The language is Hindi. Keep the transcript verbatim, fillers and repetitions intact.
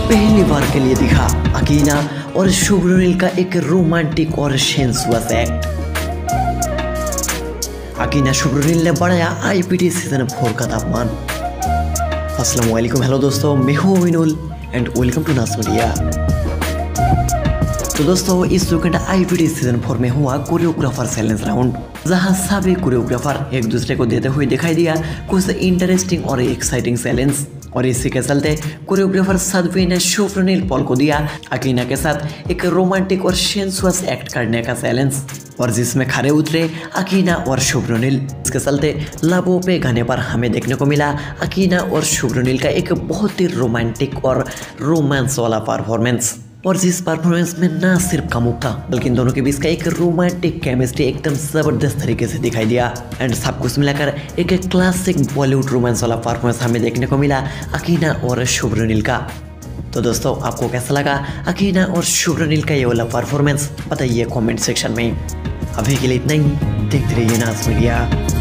पहली बार के लिए दिखा अकीना और शुभ्रनील का एक रोमांटिक और सेंसुअस एक्ट। अकीना शुभ्रनील ने बढ़ाया आईबीडी सीजन फोर का तापमान। अस्सलाम वालेकुम, हेलो दोस्तों, मैं हूं Vinul and welcome to Nas Media. तो दोस्तों, इस वीकेंड आईबीडी सीजन फोर में हुआ कोरियोग्राफर चैलेंज राउंड, जहां सभी कोरियोग्राफर एक दूसरे को देते हुए दिखाई दिया कुछ इंटरेस्टिंग और एक्साइटिंग चैलेंज। और इसी के चलते कोरियोग्राफर सदवी ने शुभ्रनील पॉल को दिया अकीना के साथ एक रोमांटिक और सेंसुअस एक्ट करने का चैलेंज, और जिसमें खड़े उतरे अकीना और शुभ्रनील। इसके चलते लबों पे गाने पर हमें देखने को मिला अकीना और शुभ्रनील का एक बहुत ही रोमांटिक और रोमांस वाला परफॉर्मेंस, और जिस परफॉर्मेंस में ना सिर्फ का मुख था बल्कि दोनों के बीच का एक रोमांटिक केमिस्ट्री एकदम जबरदस्त तरीके से दिखाई दिया। एंड सब कुछ मिलाकर एक क्लासिक बॉलीवुड रोमांस वाला परफॉर्मेंस हमें देखने को मिला अकीना और शुभ्रनील का। तो दोस्तों, आपको कैसा लगा अकीना और शुभ्रनील का ये वाला परफॉर्मेंस, बताइए कमेंट सेक्शन में। अभी के लिए इतना ही, देखते रहिए नास मीडिया।